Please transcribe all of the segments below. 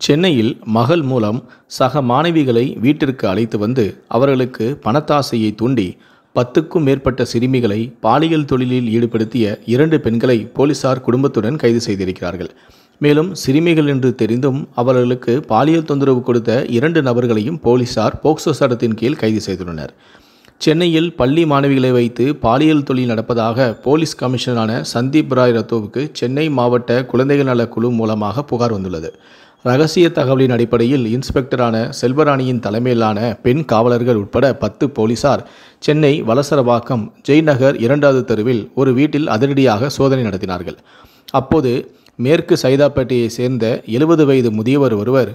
சென்னையில் மகள் மூலம் சக மாணவிகளை வீட்டிற்கு அழைத்து வந்து அவர்களுக்கு பணத்தாசையை தூண்டி 10க்கும் மேற்பட்ட சிறுமிகளை பாலியல் தொழிலில் ஈடுபடுத்திய 2 பெண்களை போலீசார் குடும்பத்துடன் கைது செய்திருக்கிறார்கள். மேலும் சிறுமிகள் என்று தெரிந்தும் அவர்களுக்கு பாலியல் தொந்தரவு கொடுத்த 2 நபர்களையும் போலீசார் போக்சோ சட்டத்தின் கீழ் கைது செய்துள்ளனர். சென்னையில் பள்ளி மாணவிகளை வைத்து பாலியல் தொழில் நடப்பதாக போலீஸ் கமிஷனரான சந்தீப் ராய் ரத்தோவுக்கு சென்னை மாவட்ட குழந்தைகள் நல குழு மூலமாக புகார் வந்துள்ளது. ரகசிய தகவலின் அடிப்படையில் இன்ஸ்பெக்டரான செல்வராணியின் தலைமையிலான பெண் காவலர்கள் உட்பட 10 போலீசார் சென்னை வலசரவாக்கம் ஜெய்நகர் 2வது தெருவில் ஒரு வீட்டில் அதிரடியாக சோதனை நடத்தினார்கள். அப்போது மேற்கு சைதாப்பேட்டையை சேர்ந்த 70 வயது முதியவர் ஒருவர்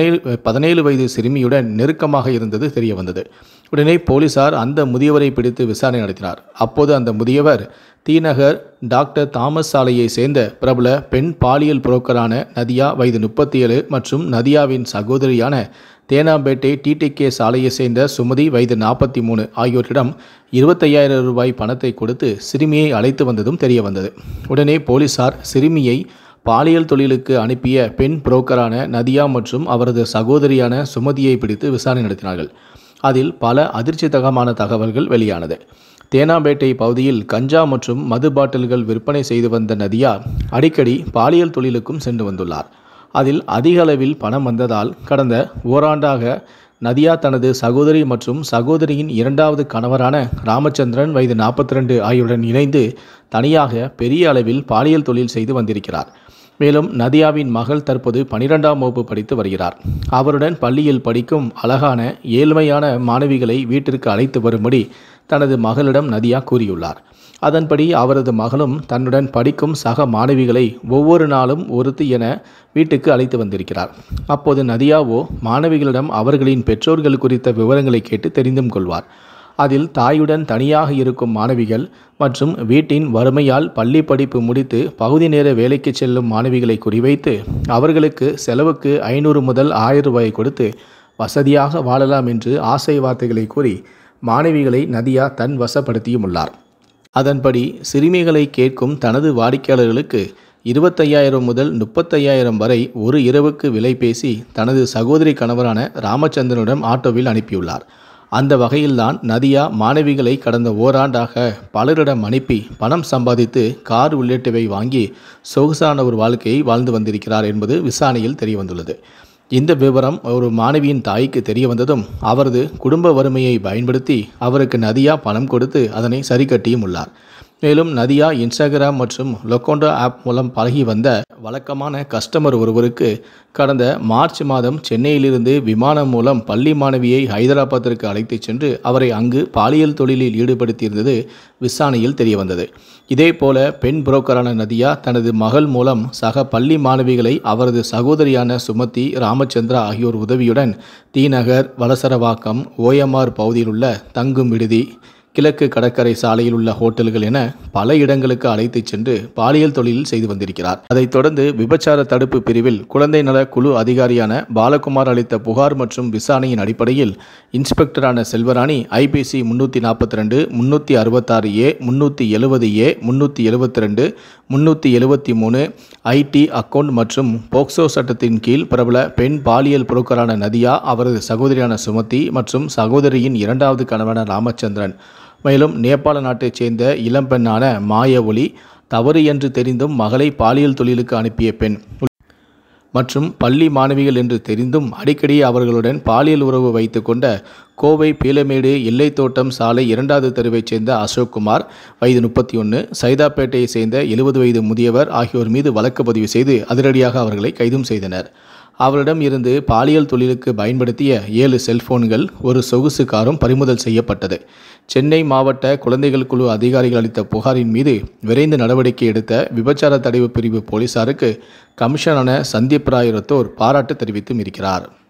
17 வயது சிறுமியுடன் நெருக்கமாக இருந்தது தெரியவந்தது. உடனே போலீசார் அந்த முதியவரை பிடித்து விசாரணை நடத்தினார். அப்போது அந்த முதியவர் தீநகர் டாக்டர் தாமஸ் சாலையை சேர்ந்த பிரபல பெண் பாலியல் புரோக்கரான நதியா வயது 37 மற்றும் நதியாவின் சகோதரியான தேனாம்பேட்டை டிடிகே சாலையை சேர்ந்த சுமதி வயது 43 ஆகியோரிடம் 25,000 ரூபாய் பணத்தை கொடுத்து சிறுமியை அழைத்து வந்ததும் தெரியவந்தது. உடனே போலீசார் சிறுமியை பாலியல் தொழிலுக்கு அனுப்பிய பெண் புரோக்கரான நதியா மற்றும் அவரது சகோதரியான சுமதியை பிடித்து விசாரணை நடத்தினார்கள். அதில் பல அதிர்ச்சிகரமான தகவல்கள் வெளியானது. தேனாம்பேட்டை பகுதியில் கஞ்சா மற்றும் மது பாட்டில்கள் விற்பனை செய்து வந்த நதியா அடிக்கடி பாலியல் தொழிலுக்கும் சென்று வந்துள்ளார். அதில் அதிக அளவில் பணம் வந்ததால் கடந்த ஓராண்டாக நதியா தனது சகோதரி மற்றும் சகோதரியின் 2வது கணவரான ராமச்சந்திரன் வயது 42 ஆகியோருடன் இணைந்து தனியாக பெரிய அளவில் பாலியல் தொழில் செய்து வந்திருக்கிறார். மேலும் நதியாவின் மகள் தற்போது 12ஆம் வகுப்பு படித்து வருகிறார். அவருடன் பள்ளியில் படிக்கும் அழகான ஏழ்மையான மாணவிகளை வீட்டிற்கு அழைத்து வரும்படி தனது மகளிடம் நதியா கூறியுள்ளார். அதன்படி அவரது மகளும் தன்னுடன் படிக்கும் சக மாணவிகளை ஒவ்வொரு நாளும் ஒருத்தி என வீட்டுக்கு அழைத்து வந்திருக்கிறார். அப்போது நதியாவோ மாணவிகளிடம் அவர்களின் பெற்றோர்கள் குறித்த விவரங்களை கேட்டு தெரிந்தும் கொள்வார். அதில் தாயுடன் தனியாக இருக்கும் மாணவிகள் மற்றும் வீட்டின் வறுமையால் பள்ளி படிப்பு முடித்து பகுதி நேர வேலைக்கு செல்லும் மாணவிகளை குறிவைத்து அவர்களுக்கு செலவுக்கு 500 முதல் 1000 ரூபாய் கொடுத்து வசதியாக வாழலாம் என்று ஆசை வார்த்தைகளை கூறி மாணவிகளை நதியா தன் வசப்படுத்தியும் உள்ளார். அதன்படி சிறுமிகளை கேட்கும் தனது வாடிக்கையாளர்களுக்கு 25,000 முதல் 35,000 வரை ஒரு இரவுக்கு விலை பேசி தனது சகோதரி கணவரான ராமச்சந்திரனிடம் ஆட்டோவில் அனுப்பியுள்ளார். அந்த வகையில்தான் நதியா மாணவிகளை கடந்த ஓராண்டாக பலரிடம் அனுப்பி பணம் சம்பாதித்து கார் உள்ளிட்டவை வாங்கி சொகுசான ஒரு வாழ்க்கையை வாழ்ந்து வந்திருக்கிறார் என்பது விசாரணையில் தெரியவந்துள்ளது. இந்த விவரம் ஒரு மாணவியின் தாய்க்கு தெரிய வந்ததும் அவரது குடும்ப வறுமையை பயன்படுத்தி அவருக்கு நதியா பணம் கொடுத்து அதனை சரிகட்டியும் உள்ளார். மேலும் நதியா இன்ஸ்டாகிராம் மற்றும் லொக்கோண்டோ ஆப் மூலம் பழகி வந்த வழக்கமான கஸ்டமர் ஒருவருக்கு கடந்த மார்ச் மாதம் சென்னையிலிருந்து விமானம் மூலம் பள்ளி மாணவியை ஹைதராபாத்திற்கு அழைத்து சென்று அவரை அங்கு பாலியல் தொழிலில் ஈடுபடுத்தியிருந்தது விசாரணையில் தெரியவந்தது. இதேபோல பெண் புரோக்கரான நதியா தனது மகள் மூலம் சக பள்ளி மாணவிகளை அவரது சகோதரியான சுமதி, ராமச்சந்திரா ஆகியோர் உதவியுடன் தீநகர், வலசரவாக்கம், OMR பகுதியில் உள்ள தங்கும் விடுதி, கிழக்கு கடற்கரை சாலையில் உள்ள ஹோட்டல்கள் என பல இடங்களுக்கு அழைத்து சென்று பாலியல் தொழில் செய்து வந்திருக்கிறார். அதைத் தொடர்ந்து விபச்சார தடுப்பு பிரிவில் குழந்தை நல குழு அதிகாரியான பாலகுமார் அளித்த புகார் மற்றும் விசாரணையின் அடிப்படையில் இன்ஸ்பெக்டரான Selvarani IPC 342, 366A, 370A, 372, 373 IT account மற்றும் போக்சோ சட்டத்தின் கீழ் பிரபல பெண் பாலியல் புரோக்கரான நதியா, அவரது சகோதரியான சுமதி மற்றும் சகோதரியின் 2வது கணவரான ராமச்சந்திரன், மேலும் நேபாள நாட்டைச் சேர்ந்த இளம்பெண்ணான மாய ஒளி, தவறு என்று தெரிந்தும் மகளை பாலியல் தொழிலுக்கு அனுப்பிய பெண் மற்றும் பள்ளி மாணவிகள் என்று தெரிந்தும் அடிக்கடி அவர்களுடன் பாலியல் உறவு வைத்து கொண்ட கோவை பீலமேடு எல்லைத்தோட்டம் சாலை 2வது தெருவைச் சேர்ந்த அசோக்குமார் வயது 31, சைதாப்பேட்டையை சேர்ந்த 70 வயது முதியவர் ஆகியோர் மீது வழக்கு பதிவு செய்து அதிரடியாக அவர்களை கைதும் செய்தனர். அவரிடம் இருந்து பாலியல் தொழிலுக்கு பயன்படுத்திய 7 செல்போன்கள், ஒரு சொகுசு காரும் பறிமுதல் செய்யப்பட்டது. சென்னை மாவட்ட குழந்தைகள் குழு அதிகாரிகள் அளித்த புகாரின் மீது விரைந்து நடவடிக்கை எடுத்த விபச்சார தடுப்பு பிரிவு போலீசாருக்கு கமிஷனரான சந்தீப் ராய் ரத்தோர் பாராட்டு தெரிவித்தும் இருக்கிறார்.